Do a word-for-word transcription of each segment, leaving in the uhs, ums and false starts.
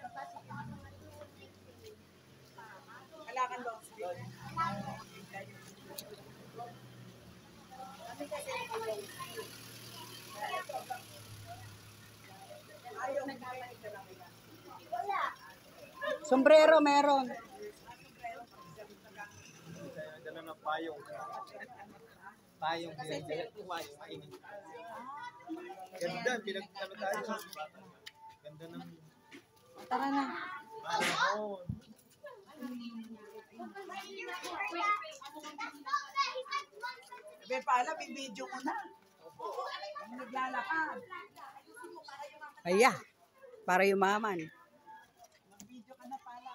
Kailangan long sleeve. Kami kasi long sleeve. Ayaw nagkakalit ka lang yan. Wala. Sombrero meron. Dala ng payong. Payong. Payong. Ganda. Pinagkano tayo. Ganda ng... Tara na. Payong. Sabi pala, bibidyo mo na. Naglalakad. Aya, para yumaman. Mag-video ka na pala.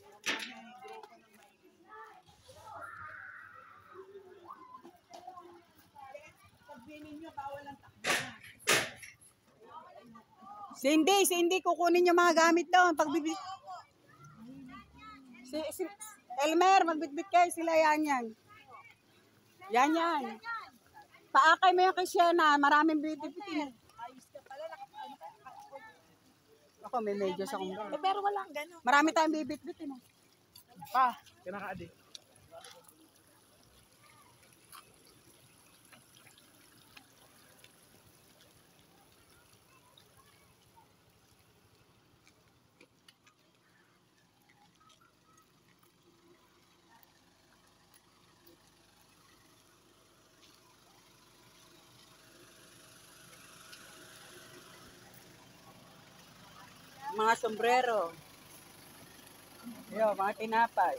Pag binin nyo, bawal ang takbo na. Cindy, Cindy, kukunin yung mga gamit doon. Pagbibit. Si, si, Elmer, magbitbit kayo sila yan yan. Yan yan. Paakay mo yung kay Sienna. Maraming bitbitin. Ayos ka pala. Ano ka? Ako, may medyas akong Eh, pero walang gano'n. Marami tayong bibitbitin. Pa, kinakaadi. Mga sombrero. Yo, mga tinapay.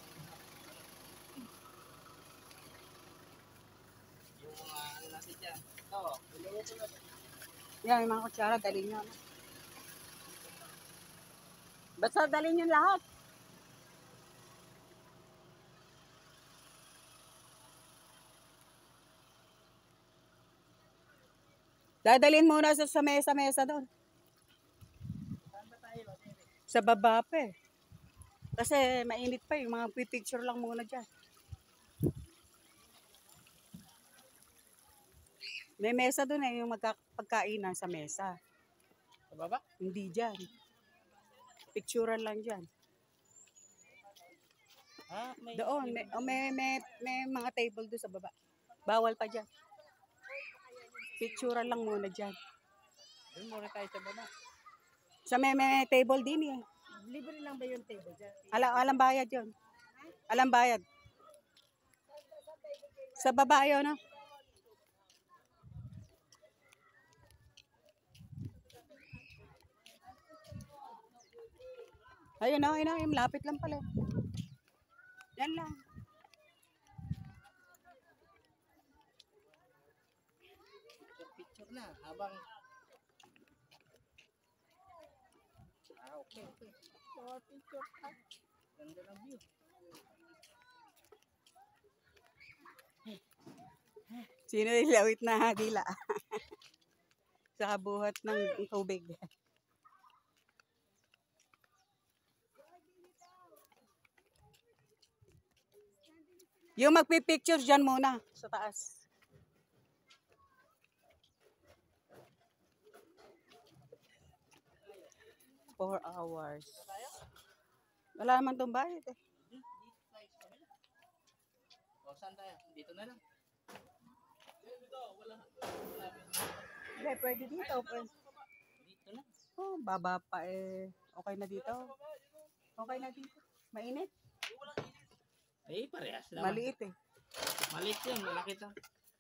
Yan, yung mga kutsara, dalhin nyo. Basta dalhin nyo lahat. Dadalhin muna sa, sa mesa-mesa doon. Sa baba pa eh. Kasi mainit pa yung mga picture lang muna dyan. May mesa doon eh, yung magpagkainan sa mesa. Sa baba? Hindi dyan. Picturean lang dyan. Ah, may... Doon, may, oh, may, may, may mga table doon sa baba. Bawal pa dyan. Picturean lang muna dyan. Doon muna tayo sa baba. Sa may, may table din eh. Libre lang ba yung table dyan? Alam, alam bayad yun. Alam bayad. Sa baba yun, no? Ayun na, ayun na, ayun, malapit lang pala. Yan lang. Picture na, habang... Ah, okay, okay. Oh, picture ka. Ganda ng view. Sino ilawit na dila? Sa kabuhat ng tubig. Yung magpipicture dyan muna sa taas. Four hours. Wala naman itong bayad eh. O, saan tayo? Dito na lang. Hindi, pwede dito. Pwede. Dito na. Oh, baba pa eh. Okay na dito. Okay na dito. Mainit. Eh, parehas naman. Maliit eh. Maliit yun, malaki to.